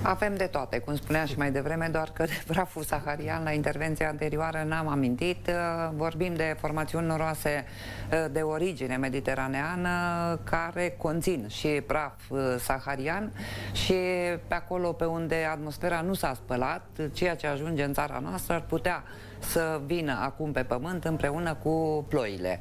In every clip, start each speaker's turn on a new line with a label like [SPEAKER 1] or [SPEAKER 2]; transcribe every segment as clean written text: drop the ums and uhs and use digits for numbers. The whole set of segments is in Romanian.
[SPEAKER 1] Avem de toate, cum spuneam și mai devreme, doar că de praful saharian, la intervenția anterioară, n-am amintit. Vorbim de formațiuni noroase de origine mediteraneană care conțin și praf saharian și pe acolo pe unde atmosfera nu s-a spălat, ceea ce ajunge în țara noastră ar putea să vină acum pe pământ împreună cu ploile.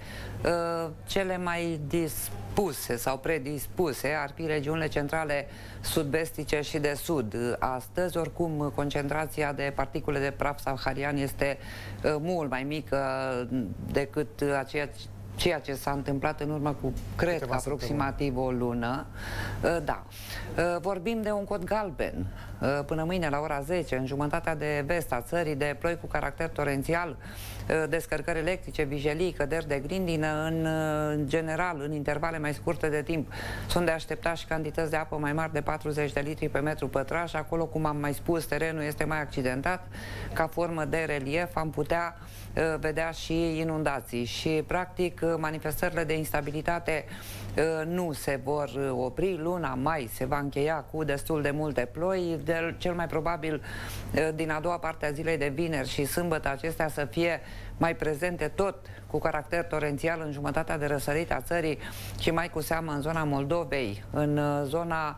[SPEAKER 1] Cele mai dispuse sau predispuse ar fi regiunile centrale sud-vestice și de sud. Astăzi, oricum, concentrația de particule de praf saharian este mult mai mică decât ceea ce s-a întâmplat în urmă cu, cred că, aproximativ o lună. Da. Vorbim de un cod galben până mâine la ora 10, în jumătatea de vest a țării, de ploi cu caracter torențial, descărcări electrice, vijelii, căderi de grindină, în general, în intervale mai scurte de timp. Sunt de așteptat și cantități de apă mai mari de 40 de litri pe metru pătraș. Acolo, cum am mai spus, terenul este mai accidentat. Ca formă de relief am putea vedea și inundații și, practic, manifestările de instabilitate nu se vor opri. Luna mai se va încheia cu destul de multe ploi. Cel mai probabil din a doua parte a zilei de vineri și sâmbătă acestea să fie mai prezente, tot cu caracter torențial, în jumătatea de răsărit a țării și mai cu seamă în zona Moldovei, în zona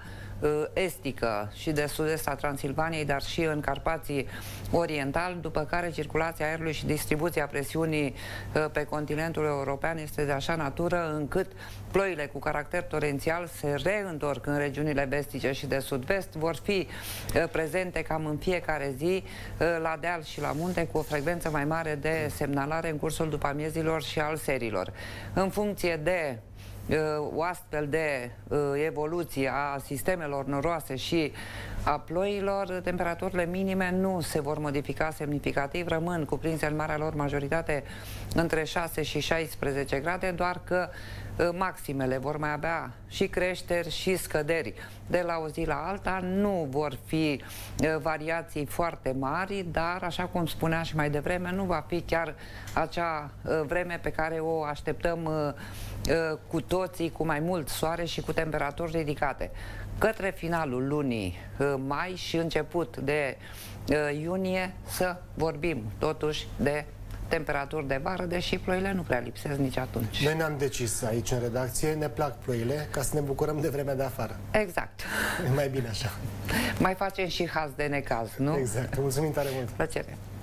[SPEAKER 1] estică și de sud-est a Transilvaniei, dar și în Carpații Oriental, după care circulația aerului și distribuția presiunii pe continentul european este de așa natură încât ploile cu caracter torențial se reîntorc în regiunile vestice și de sud-vest, vor fi prezente cam în fiecare zi la deal și la munte, cu o frecvență mai mare de semnalare în cursul după amiezilor și al serilor. În funcție de o astfel de evoluție a sistemelor noroase și a ploilor, temperaturile minime nu se vor modifica semnificativ, rămân cuprinse în marea lor majoritate între 6 și 16 grade, doar că maximele vor mai avea și creșteri și scăderi. De la o zi la alta nu vor fi variații foarte mari, dar, așa cum spuneam și mai devreme, nu va fi chiar acea vreme pe care o așteptăm cu toții, cu mai mult soare și cu temperaturi ridicate. Către finalul lunii mai și început de iunie să vorbim totuși de temperaturi de vară, deși ploile nu prea lipsesc nici atunci.
[SPEAKER 2] Noi ne-am decis aici în redacție, ne plac ploile, ca să ne bucurăm de vremea de afară.
[SPEAKER 1] Exact.
[SPEAKER 2] E mai bine așa.
[SPEAKER 1] Mai facem și haz de necaz, nu?
[SPEAKER 2] Exact. Mulțumim tare mult.
[SPEAKER 1] Plăcere.